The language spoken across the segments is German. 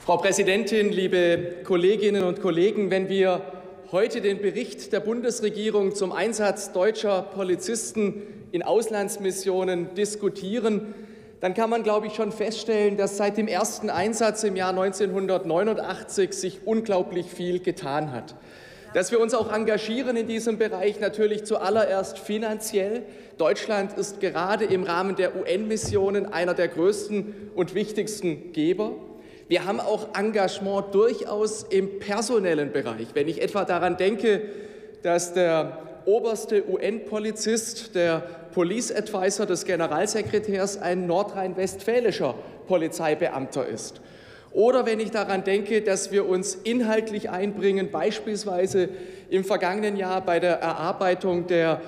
Frau Präsidentin, liebe Kolleginnen und Kollegen! Wenn wir heute den Bericht der Bundesregierung zum Einsatz deutscher Polizisten in Auslandsmissionen diskutieren, dann kann man, glaube ich, schon feststellen, dass seit dem ersten Einsatz im Jahr 1989 sich unglaublich viel getan hat. Dass wir uns auch engagieren in diesem Bereich, natürlich zuallererst finanziell. Deutschland ist gerade im Rahmen der UN-Missionen einer der größten und wichtigsten Geber. Wir haben auch Engagement durchaus im personellen Bereich. Wenn ich etwa daran denke, dass der oberste UN-Polizist, der Police Advisor des Generalsekretärs, ein nordrhein-westfälischer Polizeibeamter ist. Oder wenn ich daran denke, dass wir uns inhaltlich einbringen, beispielsweise im vergangenen Jahr bei der Erarbeitung der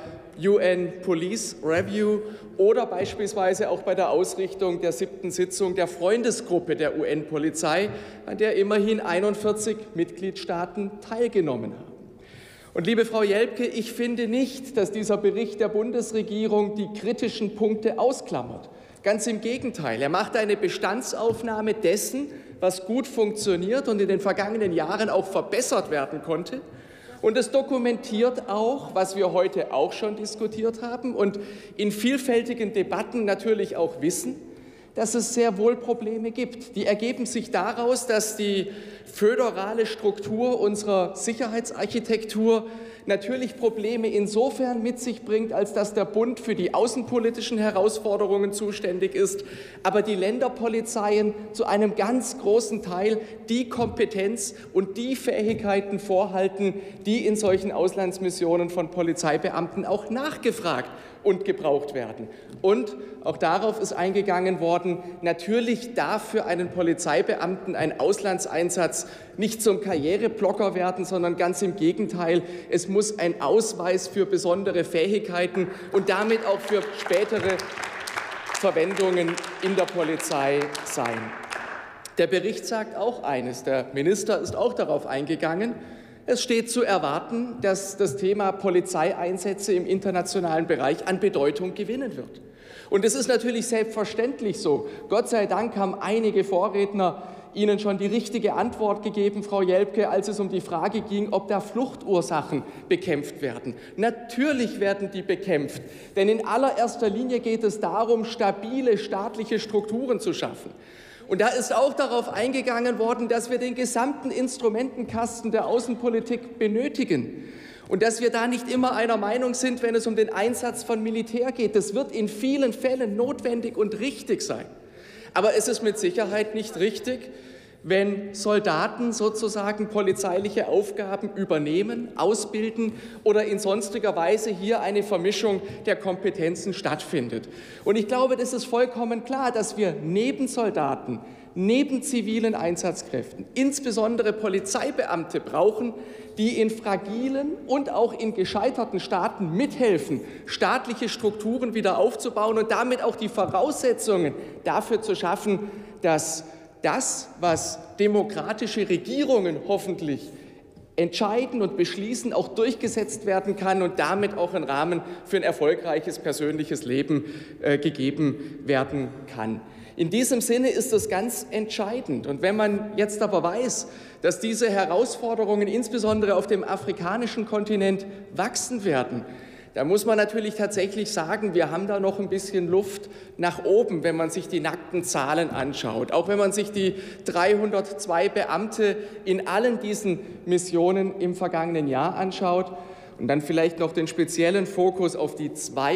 UN Police Review oder beispielsweise auch bei der Ausrichtung der 7. Sitzung der Freundesgruppe der UN-Polizei, an der immerhin 41 Mitgliedstaaten teilgenommen haben. Und liebe Frau Jelpke, ich finde nicht, dass dieser Bericht der Bundesregierung die kritischen Punkte ausklammert. Ganz im Gegenteil, er macht eine Bestandsaufnahme dessen, was gut funktioniert und in den vergangenen Jahren auch verbessert werden konnte. Und es dokumentiert auch, was wir heute auch schon diskutiert haben und in vielfältigen Debatten natürlich auch wissen, dass es sehr wohl Probleme gibt. Die ergeben sich daraus, dass die föderale Struktur unserer Sicherheitsarchitektur natürlich Probleme insofern mit sich bringt, als dass der Bund für die außenpolitischen Herausforderungen zuständig ist, aber die Länderpolizeien zu einem ganz großen Teil die Kompetenz und die Fähigkeiten vorhalten, die in solchen Auslandsmissionen von Polizeibeamten auch nachgefragt und gebraucht werden. Und auch darauf ist eingegangen worden, natürlich darf für einen Polizeibeamten ein Auslandseinsatz nicht zum Karriereblocker werden, sondern ganz im Gegenteil, es muss ein Ausweis für besondere Fähigkeiten und damit auch für spätere Verwendungen in der Polizei sein. Der Bericht sagt auch eines, der Minister ist auch darauf eingegangen: Es steht zu erwarten, dass das Thema Polizeieinsätze im internationalen Bereich an Bedeutung gewinnen wird. Und es ist natürlich selbstverständlich so. Gott sei Dank haben einige Vorredner Ihnen schon die richtige Antwort gegeben, Frau Jelpke, als es um die Frage ging, ob da Fluchtursachen bekämpft werden. Natürlich werden die bekämpft, denn in allererster Linie geht es darum, stabile staatliche Strukturen zu schaffen. Und da ist auch darauf eingegangen worden, dass wir den gesamten Instrumentenkasten der Außenpolitik benötigen und dass wir da nicht immer einer Meinung sind, wenn es um den Einsatz von Militär geht. Das wird in vielen Fällen notwendig und richtig sein. Aber es ist mit Sicherheit nicht richtig, wenn Soldaten sozusagen polizeiliche Aufgaben übernehmen, ausbilden oder in sonstiger Weise hier eine Vermischung der Kompetenzen stattfindet. Und ich glaube, das ist vollkommen klar, dass wir neben Soldaten, neben zivilen Einsatzkräften, insbesondere Polizeibeamte brauchen, die in fragilen und auch in gescheiterten Staaten mithelfen, staatliche Strukturen wieder aufzubauen und damit auch die Voraussetzungen dafür zu schaffen, dass das, was demokratische Regierungen hoffentlich entscheiden und beschließen, auch durchgesetzt werden kann und damit auch ein Rahmen für ein erfolgreiches persönliches Leben gegeben werden kann. In diesem Sinne ist das ganz entscheidend. Und wenn man jetzt aber weiß, dass diese Herausforderungen insbesondere auf dem afrikanischen Kontinent wachsen werden, da muss man natürlich tatsächlich sagen, wir haben da noch ein bisschen Luft nach oben, wenn man sich die nackten Zahlen anschaut. Auch wenn man sich die 302 Beamte in allen diesen Missionen im vergangenen Jahr anschaut und dann vielleicht noch den speziellen Fokus auf die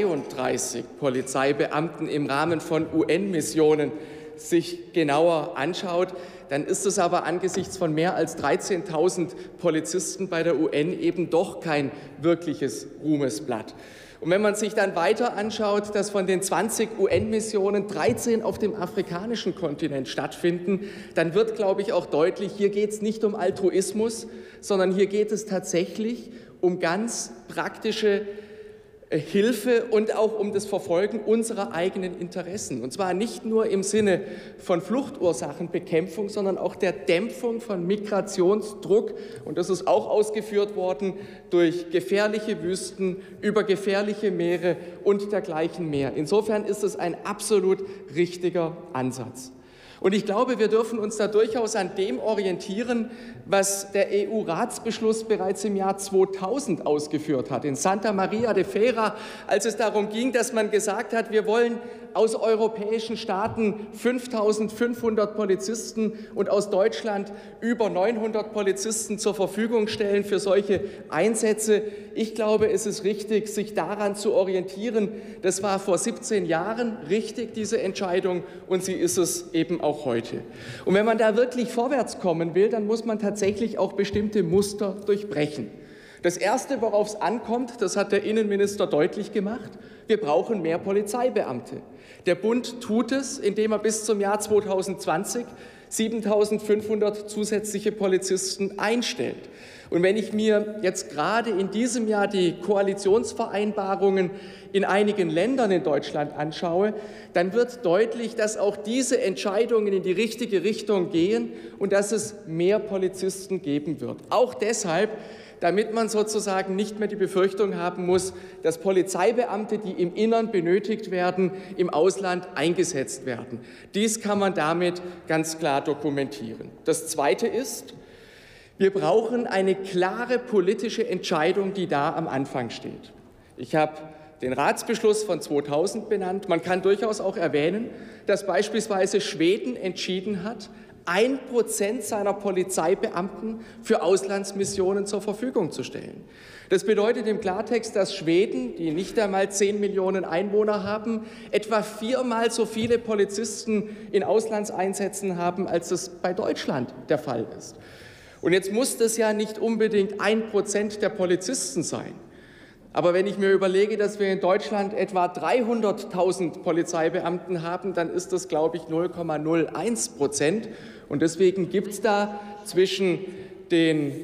32 Polizeibeamten im Rahmen von UN-Missionen sich genauer anschaut, dann ist es aber angesichts von mehr als 13.000 Polizisten bei der UN eben doch kein wirkliches Ruhmesblatt. Und wenn man sich dann weiter anschaut, dass von den 20 UN-Missionen 13 auf dem afrikanischen Kontinent stattfinden, dann wird, glaube ich, auch deutlich, hier geht es nicht um Altruismus, sondern hier geht es tatsächlich um ganz praktische Hilfe und auch um das Verfolgen unserer eigenen Interessen. Und zwar nicht nur im Sinne von Fluchtursachenbekämpfung, sondern auch der Dämpfung von Migrationsdruck. Und das ist auch ausgeführt worden durch gefährliche Wüsten, über gefährliche Meere und dergleichen mehr. Insofern ist es ein absolut richtiger Ansatz. Und ich glaube, wir dürfen uns da durchaus an dem orientieren, was der EU-Ratsbeschluss bereits im Jahr 2000 ausgeführt hat, in Santa Maria de Feira, als es darum ging, dass man gesagt hat, wir wollen aus europäischen Staaten 5.500 Polizisten und aus Deutschland über 900 Polizisten zur Verfügung stellen für solche Einsätze. Ich glaube, es ist richtig, sich daran zu orientieren. Das war vor 17 Jahren richtig, diese Entscheidung, und sie ist es eben auch heute. Und wenn man da wirklich vorwärts kommen will, dann muss man tatsächlich auch bestimmte Muster durchbrechen. Das Erste, worauf es ankommt, das hat der Innenminister deutlich gemacht: Wir brauchen mehr Polizeibeamte. Der Bund tut es, indem er bis zum Jahr 2020 7.500 zusätzliche Polizisten einstellt. Und wenn ich mir jetzt gerade in diesem Jahr die Koalitionsvereinbarungen in einigen Ländern in Deutschland anschaue, dann wird deutlich, dass auch diese Entscheidungen in die richtige Richtung gehen und dass es mehr Polizisten geben wird. Auch deshalb, damit man sozusagen nicht mehr die Befürchtung haben muss, dass Polizeibeamte, die im Innern benötigt werden, im Ausland eingesetzt werden. Dies kann man damit ganz klar dokumentieren. Das Zweite ist, wir brauchen eine klare politische Entscheidung, die da am Anfang steht. Ich habe den Ratsbeschluss von 2000 benannt. Man kann durchaus auch erwähnen, dass beispielsweise Schweden entschieden hat, 1% seiner Polizeibeamten für Auslandsmissionen zur Verfügung zu stellen. Das bedeutet im Klartext, dass Schweden, die nicht einmal 10 Millionen Einwohner haben, etwa 4-mal so viele Polizisten in Auslandseinsätzen haben, als es bei Deutschland der Fall ist. Und jetzt muss das ja nicht unbedingt 1% der Polizisten sein. Aber wenn ich mir überlege, dass wir in Deutschland etwa 300.000 Polizeibeamten haben, dann ist das, glaube ich, 0,01%. Und deswegen gibt es da zwischen den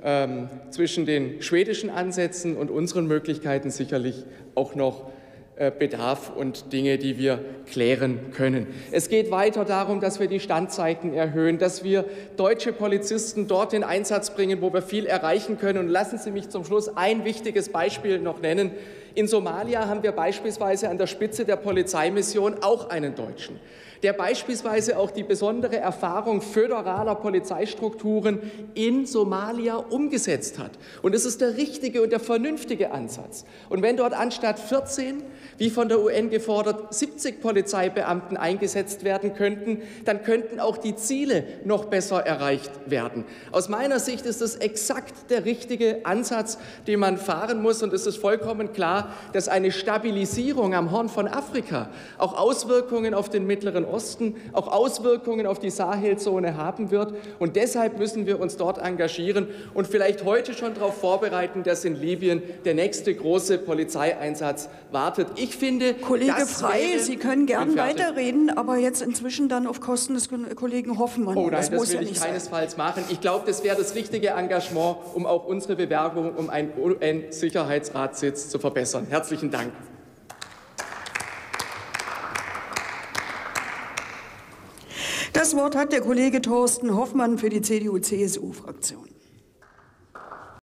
schwedischen Ansätzen und unseren Möglichkeiten sicherlich auch noch Bedarf und Dinge, die wir klären können. Es geht weiter darum, dass wir die Standzeiten erhöhen, dass wir deutsche Polizisten dort in Einsatz bringen, wo wir viel erreichen können. Und lassen Sie mich zum Schluss ein wichtiges Beispiel noch nennen. In Somalia haben wir beispielsweise an der Spitze der Polizeimission auch einen Deutschen, der beispielsweise auch die besondere Erfahrung föderaler Polizeistrukturen in Somalia umgesetzt hat. Und es ist der richtige und der vernünftige Ansatz. Und wenn dort anstatt 14, wie von der UN gefordert, 70 Polizeibeamten eingesetzt werden könnten, dann könnten auch die Ziele noch besser erreicht werden. Aus meiner Sicht ist es exakt der richtige Ansatz, den man fahren muss. Und es ist vollkommen klar, dass eine Stabilisierung am Horn von Afrika auch Auswirkungen auf den Mittleren Osten, auch Auswirkungen auf die Sahelzone haben wird. Und deshalb müssen wir uns dort engagieren und vielleicht heute schon darauf vorbereiten, dass in Libyen der nächste große Polizeieinsatz wartet. Ich finde, Kollege Frey, Sie können gern weiterreden, aber jetzt inzwischen dann auf Kosten des Kollegen Hoffmann. Oh nein, das will ich keinesfalls machen. Ich glaube, das wäre das richtige Engagement, um auch unsere Bewerbung um einen UN-Sicherheitsratssitz zu verbessern. Herzlichen Dank. Das Wort hat der Kollege Thorsten Hoffmann für die CDU-CSU-Fraktion.